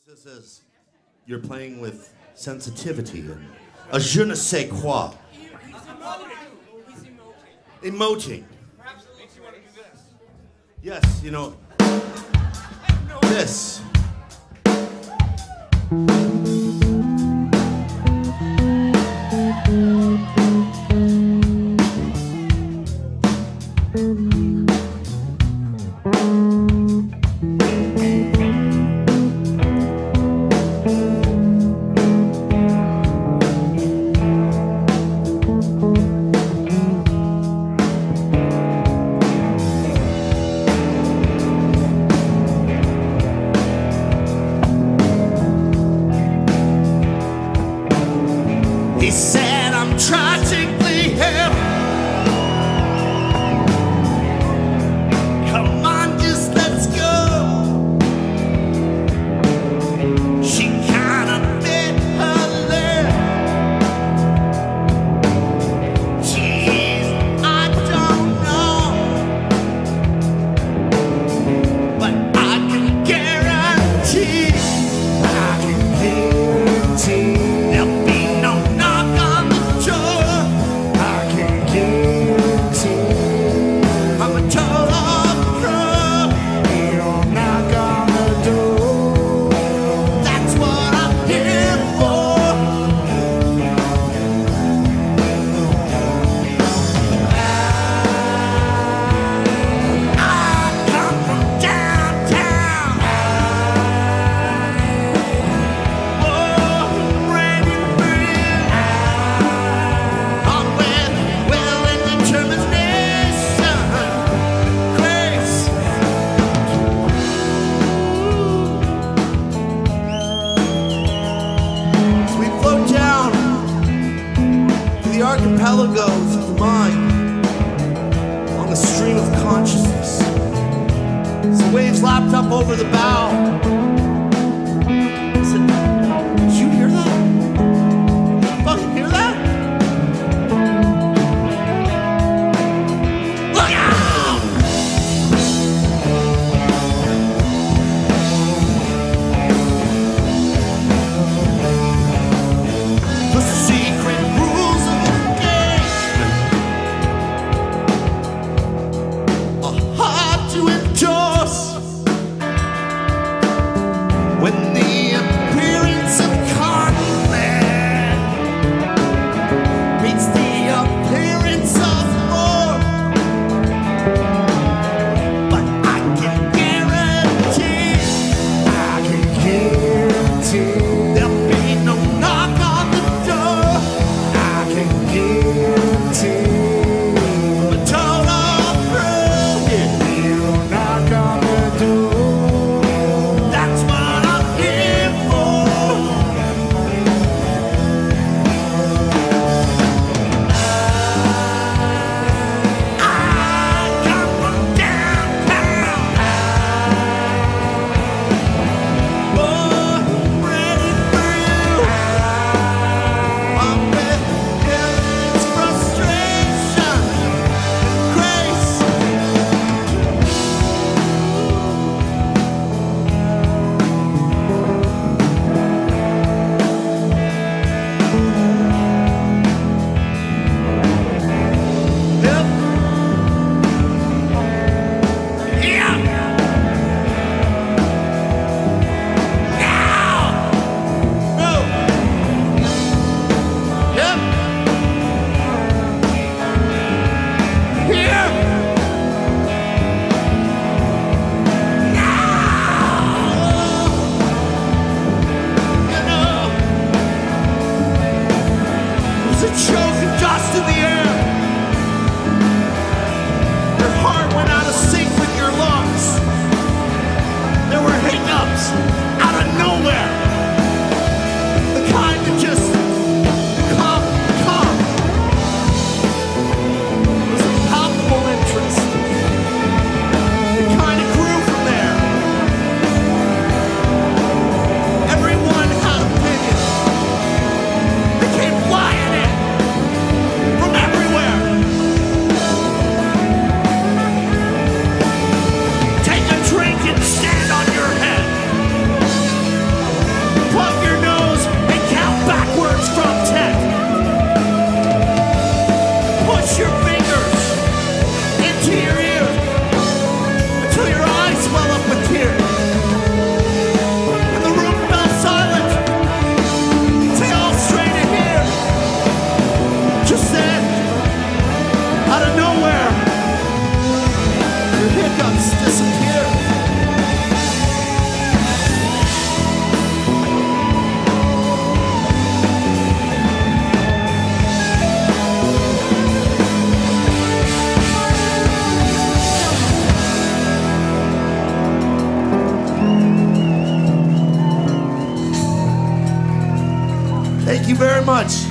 This is you're playing with sensitivity and a je ne sais quoi. He's emoting. Emoting. Perhaps it makes you want to do this. Yes, you know, this. He said I'm tragically ill. Come on, just let's go. She kinda bit her lip. Jeez, I don't know, but I can guarantee, there'll be no knock on the door. I can guarantee I'm a total pro. You don't knock on the door. That's what I'm here for. I come from downtown. Oh, ready for you. On with will and determination. Grace. As we float down to the archipelagos of the mind on the stream of consciousness, as the waves lapped up over the bow. I said, did you hear that? Fucking hear that? Look out! The secret rules of the game are hard to endorse when the appearance of conflict meets the appearance of war. But I can guarantee there'll be no knock on the door. I can guarantee I'm a total pro. You knock on the door. That's what I'm here Thank you very much.